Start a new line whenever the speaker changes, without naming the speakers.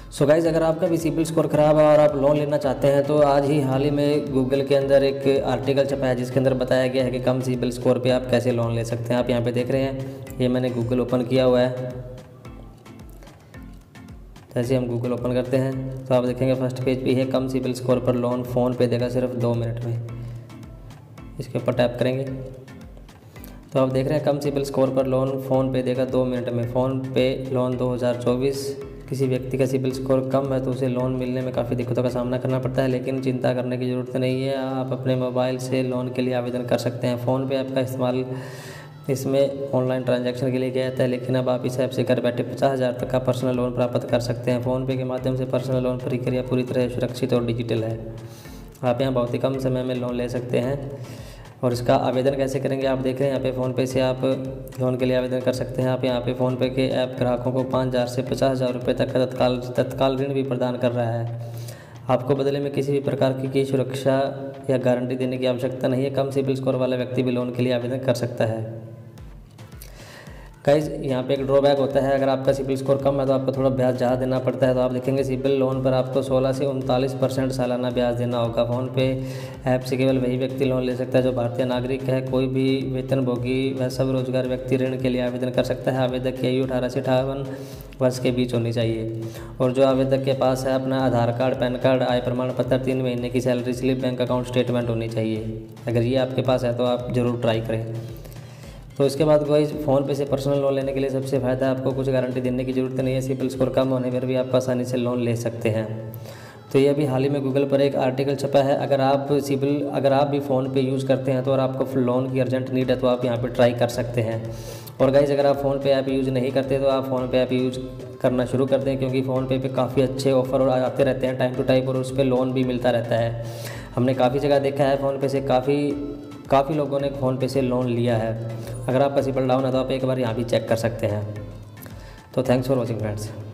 So guys, अगर आपका भी सिबिल स्कोर ख़राब है और आप लोन लेना चाहते हैं तो आज ही हाल ही में गूगल के अंदर एक आर्टिकल छपा है जिसके अंदर बताया गया है कि कम सिबिल स्कोर पे आप कैसे लोन ले सकते हैं। आप यहाँ पे देख रहे हैं, ये मैंने गूगल ओपन किया हुआ है। जैसे हम गूगल ओपन करते हैं तो आप देखेंगे फर्स्ट पेज पे है कम सिबिल स्कोर पर लोन फ़ोन पे देगा सिर्फ 2 मिनट में। इसके ऊपर टैप करेंगे तो आप देख रहे हैं कम सिबिल स्कोर पर लोन फ़ोन पे देगा 2 मिनट में। फ़ोन पे लोन 2024। किसी व्यक्ति का सिबिल स्कोर कम है तो उसे लोन मिलने में काफ़ी दिक्कतों का सामना करना पड़ता है, लेकिन चिंता करने की ज़रूरत नहीं है। आप अपने मोबाइल से लोन के लिए आवेदन कर सकते हैं। फ़ोन पे ऐप का इस्तेमाल इसमें ऑनलाइन ट्रांजैक्शन के लिए किया जाता है, लेकिन अब आप इस ऐप से घर बैठे 50,000 तक का पर्सनल लोन प्राप्त कर सकते हैं। फ़ोन पे के माध्यम से पर्सनल लोन प्रक्रिया पूरी तरह सुरक्षित और डिजिटल है। आप यहाँ बहुत ही कम समय में लोन ले सकते हैं। और इसका आवेदन कैसे करेंगे आप देख रहे हैं, यहाँ पे फ़ोन पे से आप लोन के लिए आवेदन कर सकते हैं। आप यहाँ पे फ़ोन पे के ऐप ग्राहकों को 5,000 से 50,000 रुपये तक का तत्काल ऋण भी प्रदान कर रहा है। आपको बदले में किसी भी प्रकार की सुरक्षा या गारंटी देने की आवश्यकता नहीं है। कम सिबिल स्कोर वाला व्यक्ति भी लोन के लिए आवेदन कर सकता है। गाइस, यहाँ पे एक ड्रॉबैक होता है, अगर आपका सिबिल स्कोर कम है तो आपको थोड़ा ब्याज ज़्यादा देना पड़ता है। तो आप देखेंगे सिबिल लोन पर आपको 16 से 39% सालाना ब्याज देना होगा। फ़ोन पे ऐप से केवल वही व्यक्ति लोन ले सकता है जो भारतीय नागरिक है। कोई भी वेतनभोगी व सब रोजगार व्यक्ति ऋण के लिए आवेदन कर सकता है। आवेदक की आयु 18 से 58 वर्ष के बीच होनी चाहिए और जो आवेदक के पास है अपना आधार कार्ड, पैन कार्ड, आय प्रमाण पत्र, 3 महीने की salary slip, bank account statement होनी चाहिए। अगर ये आपके पास है तो आप ज़रूर ट्राई करें। तो इसके बाद कोई फ़ोन पे से पर्सनल लोन लेने के लिए सबसे फ़ायदा, आपको कुछ गारंटी देने की ज़रूरत नहीं है। सिबिल स्कोर कम होने पर भी आप आसानी से लोन ले सकते हैं। तो ये अभी हाल ही में गूगल पर एक आर्टिकल छपा है। अगर आप भी फ़ोन पे यूज़ करते हैं तो और आपको लोन की अर्जेंट नीड है तो आप यहाँ पे ट्राई कर सकते हैं। और गाइस, अगर आप फ़ोन पे ऐप यूज़ नहीं करते तो आप फ़ोन पे ऐप यूज़ करना शुरू कर दें, क्योंकि फ़ोन पे काफ़ी अच्छे ऑफर और आते रहते हैं टाइम टू टाइम और उस पर लोन भी मिलता रहता है। हमने काफ़ी जगह देखा है फ़ोन पे से काफ़ी लोगों ने फ़ोन पे से लोन लिया है। अगर आपका सिबिल डाउन है तो आप एक बार यहाँ भी चेक कर सकते हैं। तो थैंक्स फॉर वॉचिंग फ्रेंड्स।